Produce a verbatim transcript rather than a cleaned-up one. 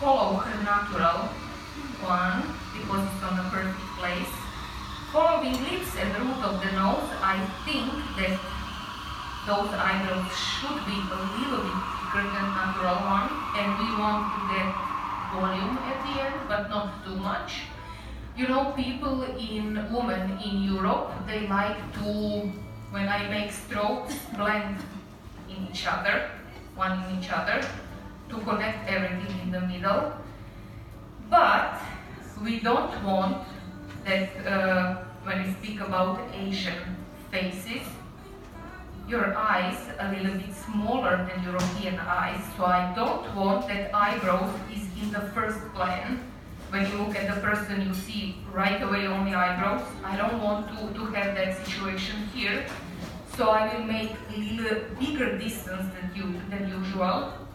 follow her natural one because it's on the perfect place. Following lips and the root of the nose, I think that those eyebrows should be a little bit thicker than natural one, and we want to get volume at the end, but not too much. You know, people in women in Europe, they like to, when I make strokes, blend in each other, one in each other, to connect everything in the middle. But we don't want that, uh, when we speak about Asian faces, your eyes a little bit smaller than European eyes, so I don't want that eyebrows is in the first plan. When you look at the person, you see right away only eyebrows. I don't want to, to have that situation here, so I will make a little bigger distance than, you, than usual.